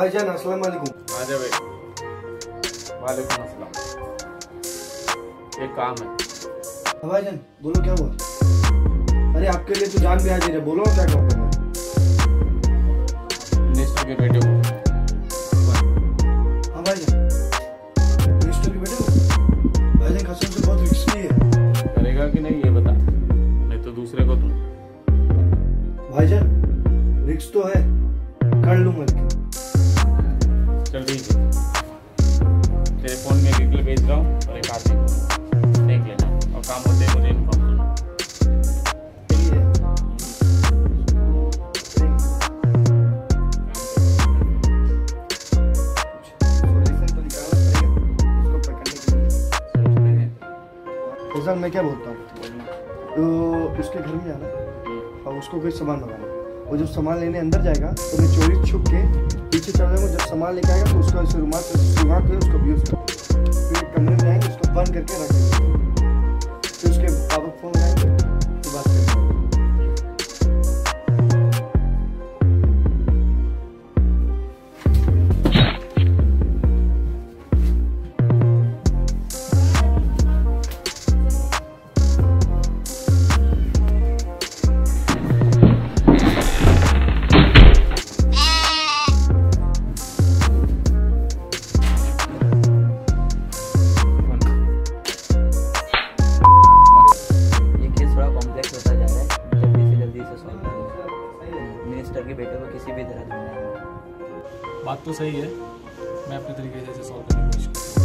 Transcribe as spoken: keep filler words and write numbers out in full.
भाईजान अस्सलाम वालेकुम। आ जा भाई। वालेकुम अस्सलाम। एक काम है। भाईजान बोलो क्या हुआ? अरे आपके लिए तो जान भी हाजिर है, बोलो क्या काम करना है? मिनिस्टर के बेटे को। हाँ भाईजान, मिनिस्टर के बेटे को भाईजान कसम से बहुत रिस्की है। करेगा कि नहीं ये बता, नहीं तो दूसरे को तुम। भाईजान रिस्क तो है, कर लूंगा लेकिन। चल ठीक है, तेरे फोन में डिटेल भेज रहा हूँ और एक आदमी को देख लेना और काम होते ही मुझे इन्फॉर्म करना। सही है। सॉल्यूशन तो निकालना पड़ेगा उसको पकड़ने के लिए। फैजल मैं क्या बोलता हूँ, तो उसके घर में जाना और उसको कोई सामान मंगाना, और जब सामान लेने अंदर जाएगा तो मैं चोरी छुप के पीछे चल जाऊंगा। जब सामान लेके आएगा तो उसका ऐसे रुमाल से सुगा के उसको यूज कर, फिर एक कमरे में जाएंगे उसको बंद करके रख देंगे, फिर उसके पापा फोन लगाएंगे तो बात करेंगे। मिनिस्टर के बेटे को किसी भी तरह ढूंढना है। बात तो सही है, मैं अपने तरीके से इसे सॉल्व करने की कोशिश करूँगा।